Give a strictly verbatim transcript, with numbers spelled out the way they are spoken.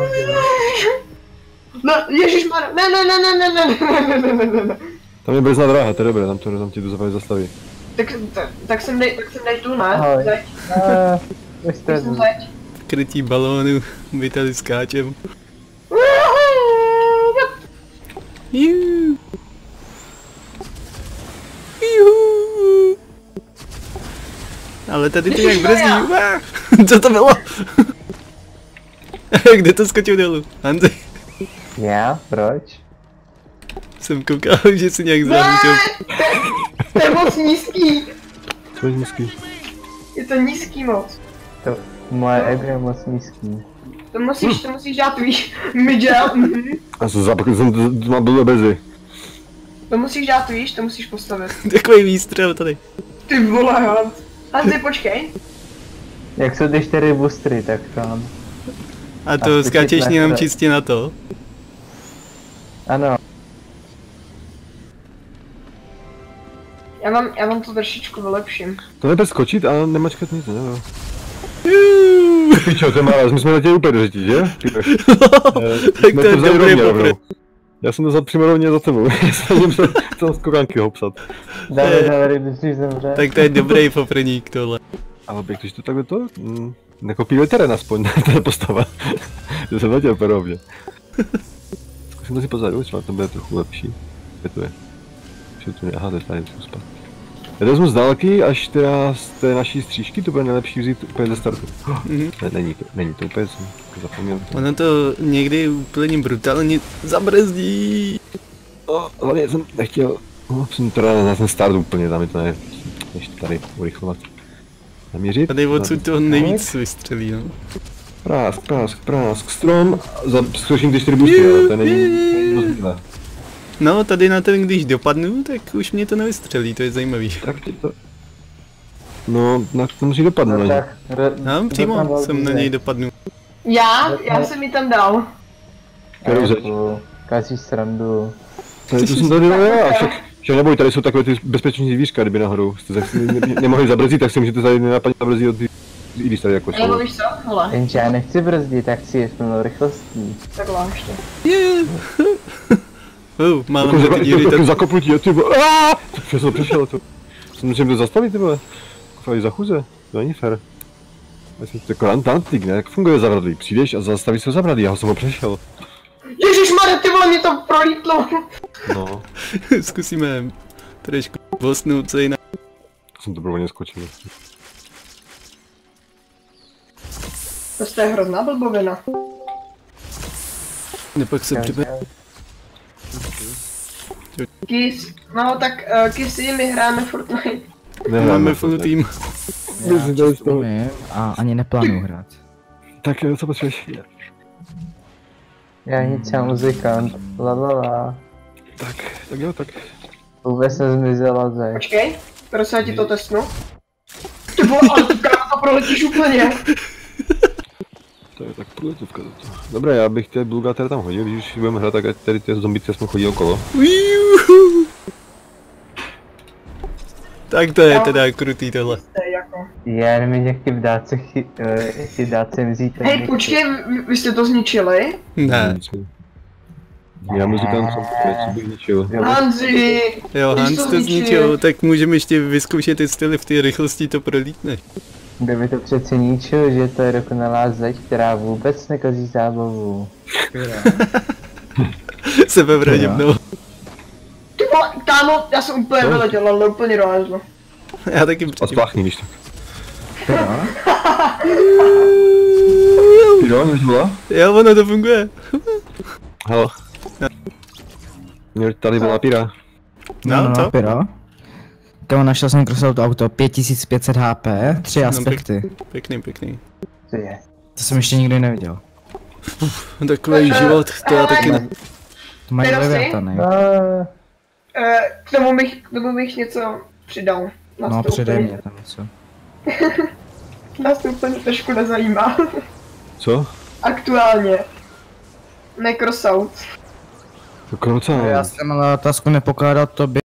No, ježišmarja, ne, ne, ne, ne, ne, ne, ne, ne, ne, ne, ne. Tam je brzdná dráha, to je dobré, tam, to, tam ti to zapali zastaví. Tak, tak, tak jsem nej, tak jsem nej tu, ne? Ahoj. Zeď. Uh, Tak jsem zeď. Krytí balónu, my tady skáčem. Juhu. Juhu. Ale tady to jak brzdí. Co to bylo? Kde to skočil dolů? Hanzi? Já? Proč? Jsem koukal, že si nějak zahučil. To je moc nízký. Co je nízký? Je to nízký moc. To moje ego je moc nízký. To musíš, to musíš dát, víš, midgel, mhm. Já jsem zapakl, jsem to mám blbě brzy. To musíš dát, víš, to musíš postavit. Takový výstřel tady. Ty vole, Hans. Hanzi, počkej. Jak jsou ty čtyři boostry, tak tam. A to A skáčeš ty jenom ne- čistě na to? Ano. Já vám, já vám to trošičku vylepším. To nejde skočit a nemačkat nic, nevím. Pičo, to je malé, my jsme letěli úplně do řetí, že? Tak to je dobrý popr. Já jsem to za přímo rovně za tebou, snažím se tam skokánky hopsat. Dáme závěry, když zemře. Tak to je dobrý poprník tohle. Ale bych, když to takhle to, mm, nekopíruje terén aspoň, to je postava. Že jsem letěl úplně rovně. Zkusím to si pozadu, třeba to bude trochu lepší. Kde to je? Že to je, aha, to je tady, musím spát. Já to vezmu z dálky, až teda z té naší střížky, to bude nejlepší vzít úplně ze startu. Mhm. Ne, není to, není to úplně, jsem zapomněl. Ono to někdy úplně brutálně zabrzdí. O, hlavně jsem nechtěl, no, jsem teda na ten start úplně, tam je to ne, ještě tady urychlovat. Naměřit. Tady odsud toho nejvíc vystřelí, no. Prásk, prásk, prásk, strom, za, zkouším ty čtyři boosty, ale to není moc bílé. No, tady na ten, když dopadnu, tak už mě to nevystřelí, to je zajímavý. Tak ti to... No, na to musí dopadnout No na ně. tak, ro- No, přímo dopadl jsem na zeď. něj dopadnu. Já, já jsem ji tam dal. Kterou zeď? Jako, Kazíš srandu. Tady to jsem tady dal já, však, však neboj, tady jsou takové ty bezpečné dvířka, kdyby nahoru jste tak si ne, nemohli zabrzdit, tak si můžete tady nenapadně zabrzdit od ty... I když tady jako Nebo jsou. víš co? Hele, Jenže já nechci brzdit, tak chci jet plnou rychlostí. takhle ještě. Uh, mám Jako ty za- díry, jako tak zakopnutí, ty vole, aaaa! Co jsem přešel to? Jsem musím to zastavit, ty vole. Fakt za chuze, to není fér. Já jsem to jako antantik, ne? Jak funguje zavradlí? Přijdeš a zastavíš se zavradlí, já jsem ho přešel. Ježišmarja, ty vole, mě to prolítlo. No, zkusíme trošku bosnout se jinak. jsem to blbě skočil. To je hrozná blbovina. Nepak se přibe... Kis, no tak uh, Kisi, my hráme Fortnite. Máme full team. Já si dali z toho. Umím a ani neplánuju hrát. Tak jo, co potřebuješ? Já nic, já muzikant. La la la. Tak, tak jo, tak. Vůbec nezmizela zeď. Počkej, prosím, já ti to testnu. Ty vole, ale ty kámo, to proletíš úplně. To je tak průletovka za to. Dobré, já bych ty Bulga teda tam hodil, když už budeme hrát, tak ať tady ty zombice jsme chodí okolo. Uiuhu. Tak to je teda krutý tohle. To je jako. Já nevím, jak ty vdáce chy, uh, ty vdáce mizí ten Hej, někdo. počkej, vy, vy jste to zničili? Ne. Já muzikant jsem co bych ničil. Hanzi! Jo, Když Hans to to zničil. zničil, tak můžeme ještě vyzkoušet, jestli v té rychlosti to prolítne. Kdo by to přece ničil, že to je dokonalá zeď, která vůbec nekazí zábavu. Sebevražednou. Ty vole, kámo, já jsem úplně vyletěl, ale úplně do hajzlu. Já taky A předtím. spláchni, když tak. Ty jo, než byla? Jo, ono to funguje. Halo. Mě tady byla píra. No, co? Pyro. Kámo, našel jsem Crossout auto, pět tisíc pět set H P, tři aspekty. Pěkný, pěkný. To je. To jsem ještě nikdy neviděl. Takový život, to já taky ne. To mají Teda si? leviatany. No, Eh, k tomu bych, k tomu bych něco přidal. Nás No, to předej úplně- mě tam něco. Nás to úplně trošku nezajímá. Co? Aktuálně. Necrosout. To kroca. Já jsem ale otázku nepokládal tobě.